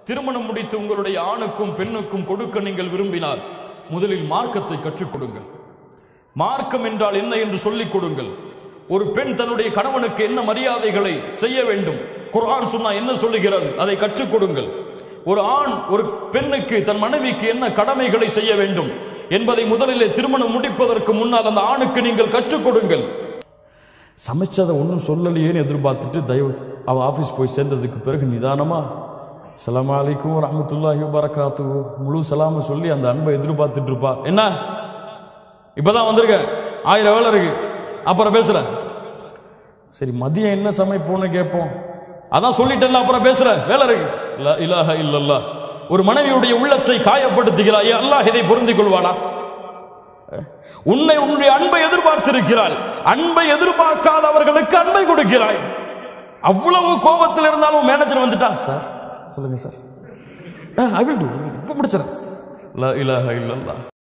திருமணம் முடித்து உங்களுடைய ஆணுக்கும் பெண்ணுக்கும் கொடுக்க நீங்கள் விரும்பினால் முதலில் மார்க்கத்தை கற்றுக் கொடுங்கள். மார்க்கம் என்றால் என்ன என்று சொல்லிக் கொடுங்கள். ஒரு பெண் தன்னுடைய கணவனுக்கு என்ன மரியாதைகளை செய்ய வேண்டும், குர்ஆன் சுன்னா என்ன சொல்லுகிறது, அதை கற்றுக் கொடுங்கள். ஒரு ஆண் ஒரு பெண்ணுக்கு தன் மனைவிக்கு என்ன கடமைகளை செய்ய வேண்டும் என்பதை முதலிலே திருமணம் முடிப்பதற்கு முன்னால் அந்த ஆணுக்கு நீங்கள் கற்றுக் கொடுங்கள். சமைச்சதை ஒன்றும் சொல்லலையேன்னு எதிர்பார்த்துட்டு அவன் ஆஃபீஸ் போய் சேர்ந்ததுக்கு பிறகு நிதானமா அஸ்ஸலாமு அலைக்கும் வரஹ்மத்துல்லாஹி வபரகாத்துஹு முழு சலாம சொல்லி அந்த அன்பை எதிர்பார்த்துட்டு இருப்பா. என்ன இப்பதான் வந்திருக்க, 1000 வேலை இருக்கு, அப்புறம் பேசுற. சரி மதியம் என்ன சமைப்போன்னு கேட்போம், அதான் சொல்லிட்டேன் அப்புறம் பேசுற, வேலை இருக்கு. லா இலாஹ இல்லல்லாஹ். ஒரு மனைவியுடைய உள்ளத்தை காயப்படுத்துகிறாய், அல்லாஹ் இதை பொருந்திக் கொள்வானா? உன்னுடைய அன்பை எதிர்பார்த்திருக்கிறாள், அன்பை எதிர்பார்க்காதவர்களுக்கு அன்பை கொடுக்கிறாய். அவ்வளவு கோபத்தில் இருந்தாலும் மேனேஜர் வந்துட்டா, சார் சொல்லுங்க சார், ஐ வில் டு, இப்ப முடிச்சிடறேன். லா இலாஹ இல்லல்லாஹ்.